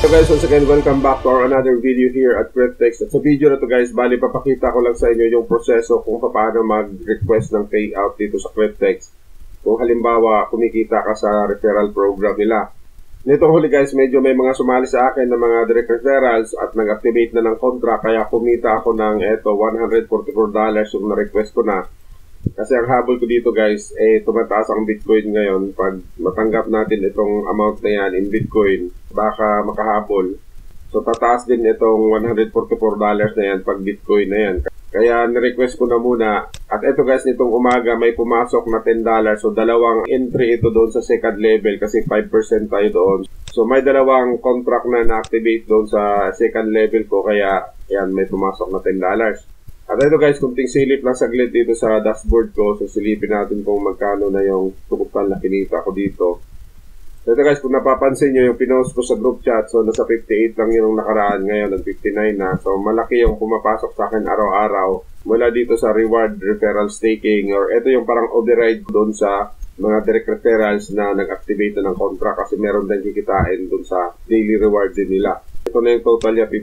So guys, once again, welcome back to our another video here at Cryptex. At sa video na to guys, bali papakita ko lang sa inyo yung proseso kung paano mag-request ng payout dito sa Cryptex. Kung halimbawa, kumikita ka sa referral program nila. Nitong huli guys, medyo may mga sumali sa akin ng mga direct referrals at nag-activate na ng contract, kaya kumita ako ng $144 yung na-request ko na. Kasi ang habol ko dito guys, tumataas ang Bitcoin ngayon. Pag matanggap natin itong amount na yan in Bitcoin, baka makahabol. So tataas din itong $144 na yan pag Bitcoin na yan. Kaya nirequest ko na muna. At ito guys, nitong umaga may pumasok na $10. So dalawang entry ito doon sa second level kasi 5% tayo doon. So may dalawang contract na na-activate doon sa second level ko. Kaya yan, may pumasok na $10. At ito guys, kunting silip lang saglit dito sa dashboard ko. So silipin natin kung magkano na yung tukutan na kinita ko dito. So ito guys, kung napapansin nyo yung pinost ko sa group chat, so nasa 58 lang yung nakaraan, ngayon nag 59 na. So malaki yung pumapasok sa akin araw-araw mula dito sa reward referral staking, or ito yung parang override doon sa mga direct referrals na nag-activate na ng contract kasi meron din kikitain doon sa daily reward din nila. Ito na yung total niya,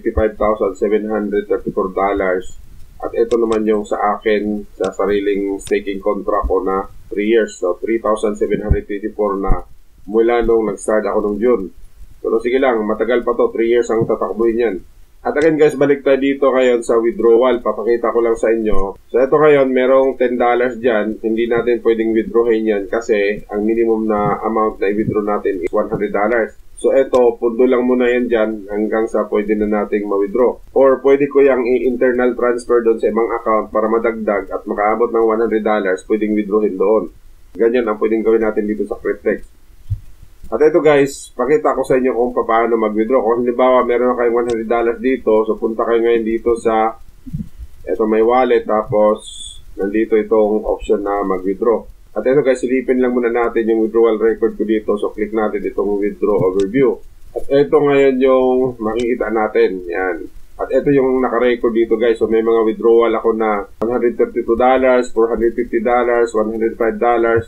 $55,734. At ito naman yung sa akin, sa sariling staking contract ko na 3 years. So, 3,784 na mula nung nag-start ako nung June. Pero sige lang, matagal pa to. 3 years ang tatakbuhin yan. At again guys, balik tayo dito ngayon sa withdrawal. Papakita ko lang sa inyo. So, ito ngayon, merong $10 dyan. Hindi natin pwedeng withdrawin yan kasi ang minimum na amount na i-withdraw natin is $100. So, eto, pundo lang muna yan dyan hanggang sa pwede na nating ma-withdraw. Or pwede ko yung i-internal transfer doon sa ibang account para madagdag at makaabot ng $100, pwedeng withdrawin doon. Ganyan ang pwedeng gawin natin dito sa Cryptex. At ito guys, pakita ko sa inyo kung paano mag-withdraw. Kung halimbawa, meron na kayong $100 dito, so punta kayo ngayon dito sa, eto may wallet, tapos nandito itong option na mag-withdraw. At ito guys, silipin lang muna natin yung withdrawal record ko dito. So, click natin itong withdraw overview. At ito ngayon yung makikita natin. Yan. At ito yung naka-record dito guys. So, may mga withdrawal ako na $132, $450, $105, $267,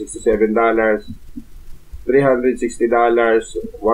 $360,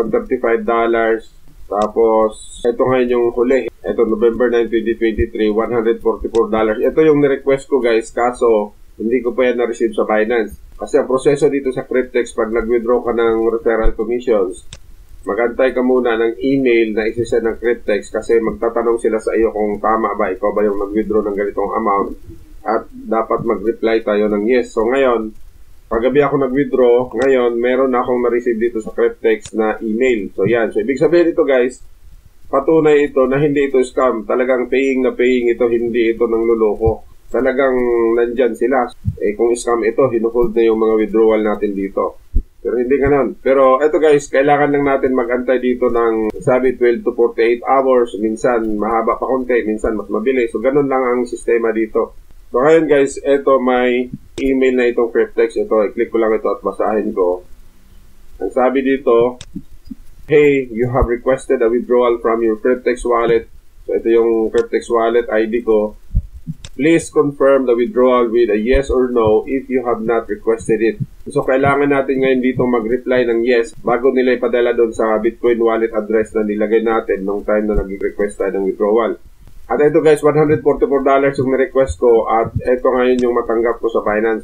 $135. Tapos, ito ngayon yung huli. Ito, November 9, 2023, $144. Ito yung ni-request ko guys. Kaso, hindi ko pa yan na-receive sa Binance. Kasi ang proseso dito sa Cryptex, pag nag-withdraw ka ng referral commissions, magantay ka muna ng email na isisend ng Cryptex kasi magtatanong sila sa iyo kung tama ba, ikaw ba yung nag-withdraw ng ganitong amount, at dapat mag-reply tayo ng yes. So ngayon, paggabi ako nag-withdraw, ngayon meron na akong na-receive dito sa Cryptex na email. So yan. So ibig sabihin ito guys, patunay ito na hindi ito scam. Talagang paying na paying ito, hindi ito nang luloko. Talagang nandyan sila. Kung scam ito, hinuhold na yung mga withdrawal natin dito. Pero hindi ganon. Pero eto guys, kailangan lang natin mag-antay dito ng sabi 12 to 48 hours. Minsan mahaba pa konti, minsan mas mabilis. So ganon lang ang sistema dito. So ngayon guys, eto may email na itong Cryptex. Ito, i-click ko lang ito at basahin ko. Ang sabi dito, hey, you have requested a withdrawal from your Cryptex wallet. So ito yung Cryptex wallet ID ko. Please confirm the withdrawal with a yes or no if you have not requested it. So, kailangan natin ngayon dito mag-reply ng yes bago nila ipadala doon sa Bitcoin wallet address na nilagay natin nung time na nag-request tayo ng withdrawal. At ito guys, $144 yung na-request ko at ito ngayon yung matanggap ko sa Binance,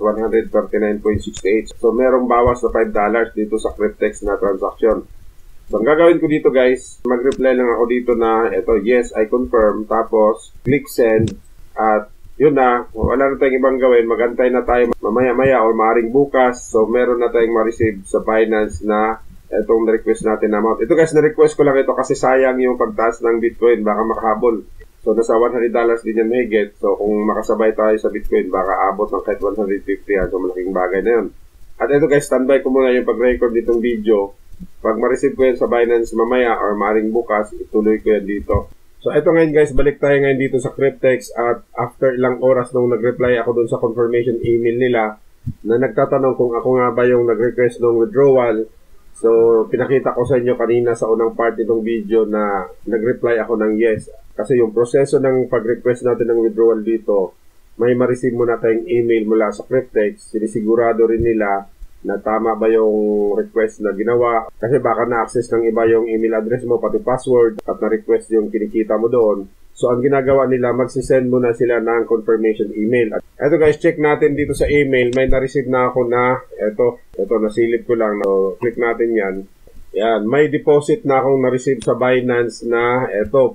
139.68. So, merong bawas na $5 dito sa Cryptex na transaction. So, ang gagawin ko dito guys, mag-reply lang ako dito na ito, yes, I confirm. Tapos, click send at yun na, wala na tayong ibang gawin, magantay na tayo mamaya-maya or maaaring bukas. So, meron na tayong ma-receive sa Binance na itong request natin na amount. Ito guys, na-request ko lang ito kasi sayang yung pagtaas ng Bitcoin, baka makahabol. So, nasa $100 din yan mahigit. So, kung makasabay tayo sa Bitcoin, baka abot ng kahit 150 yan. So, malaking bagay na yun. At ito guys, standby ko muna yung pag-record ditong video. Pag ma-receive ko yan sa Binance mamaya or maaaring bukas, ituloy ko yan dito. So, ito ngayon guys, balik tayo ngayon dito sa Cryptex at after ilang oras nung nag-reply ako dun sa confirmation email nila na nagtatanong kung ako nga ba yung nag-request ng withdrawal. So, pinakita ko sa inyo kanina sa unang part nitong video na nag-reply ako ng yes. Kasi yung proseso ng pag-request natin ng withdrawal dito, may ma-receive muna tayong email mula sa Cryptex. Sinisigurado rin nila na tama ba yung request na ginawa. Kasi baka na-access ng iba yung email address mo, pati password, at na-request yung kinikita mo doon. So, ang ginagawa nila, magsisend muna sila ng confirmation email. At eto guys, check natin dito sa email. May na-receive na ako na, eto nasilip ko lang. So, click natin yan. Yan, may deposit na akong na-receive sa Binance na, eto,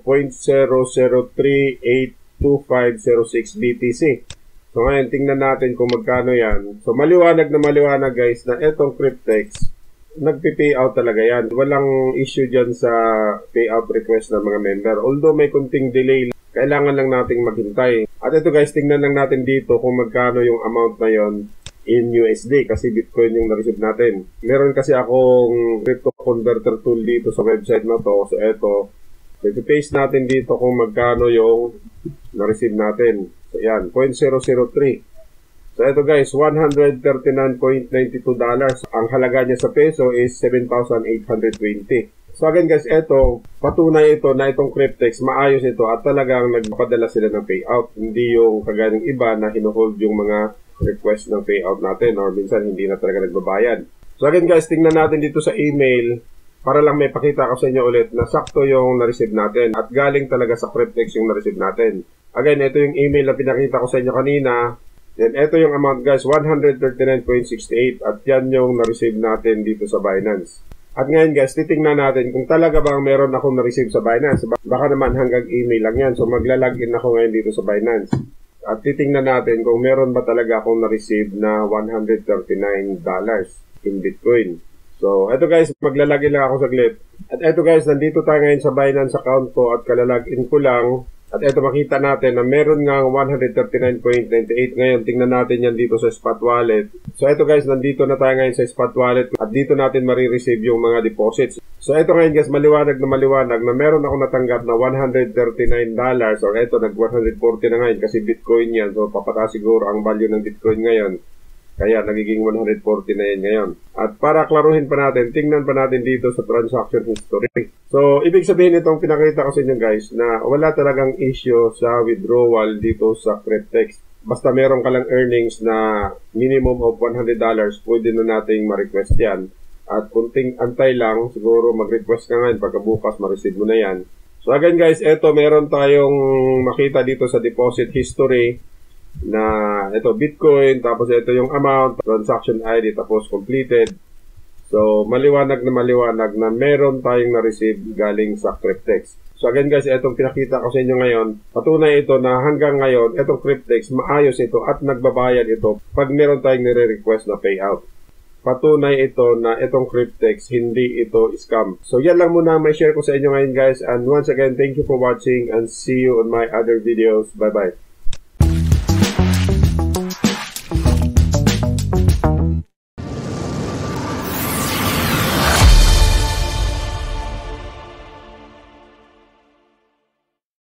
0.0038250 BTC. So, ngayon, tingnan natin kung magkano yan. So, maliwanag na maliwanag guys na etong Cryptex, nagpi-payout talaga yan. Walang issue dyan sa payout request ng mga member. Although may kunting delay, kailangan lang nating maghintay. At ito guys, tingnan lang natin dito kung magkano yung amount na yon in USD kasi Bitcoin yung na-receive natin. Meron kasi akong crypto converter tool dito sa website na to. So, ito, i-paste natin dito kung magkano yung na-receive natin. So, yan, 0.003. So, ito guys, $139.92. Ang halaga niya sa peso is 7,820. So, again guys, ito, patunay ito na itong Cryptex, maayos ito at talagang nagpadala sila ng payout. Hindi yung kagaling iba na hinuhold yung mga request ng payout natin or minsan hindi na talaga nagbabayad. So, again guys, tingnan natin dito sa email para lang may pakita ko sa inyo ulit na sakto yung na-receive natin at galing talaga sa Cryptex yung na-receive natin. Again, ito yung email na pinakita ko sa inyo kanina. Then, ito yung amount guys, 139.68 at yan yung na-receive natin dito sa Binance. At ngayon guys, titingnan natin kung talaga bang meron akong na-receive sa Binance. Baka naman hanggang email lang yan. So, maglalagin ako ngayon dito sa Binance. At titingnan natin kung meron ba talaga akong na-receive na $139 in Bitcoin. So, eto guys, maglalagin lang ako saglit. At eto guys, nandito tayo ngayon sa Binance account ko at kalalagin ko lang. At eto makita natin na meron nga 139.98. Ngayon, tingnan natin yan dito sa spot wallet. So, eto guys, nandito na tayo ngayon sa spot wallet. At dito natin marireceive yung mga deposits. So, eto ngayon guys, maliwanag na meron ako natanggap na $139. Or eto, nag-140 na ngayon kasi Bitcoin yan. So, papataas siguro ang value ng Bitcoin ngayon. Kaya nagiging 140 na yan ngayon. At para klaruhin pa natin, tingnan pa natin dito sa transaction history. So, ibig sabihin itong pinakita ko sa inyo guys na wala talagang issue sa withdrawal dito sa Cryptex. Basta meron ka lang earnings na minimum of $100, pwede na nating ma-request yan. At kunting antay lang, siguro mag-request ka ngayon, pagkabukas ma-receive mo na yan. So again guys, eto meron tayong makita dito sa deposit history na ito Bitcoin, tapos ito yung amount, transaction ID, tapos completed. So, maliwanag na meron tayong na-receive galing sa Cryptex. So, again guys, itong pinakita ko sa inyo ngayon, patunay ito na hanggang ngayon, itong Cryptex, maayos ito at nagbabayad ito pag meron tayong nire-request na payout. Patunay ito na itong Cryptex, hindi ito scam. So, yan lang muna may share ko sa inyo ngayon guys. And once again, thank you for watching and see you on my other videos. Bye-bye.